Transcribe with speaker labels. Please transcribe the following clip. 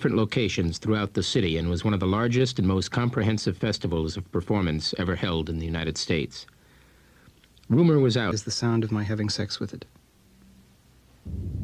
Speaker 1: different locations throughout the city and was one of the largest and most comprehensive festivals of performance ever held in the United States. Rumor was out.
Speaker 2: Is the sound of my having sex with it.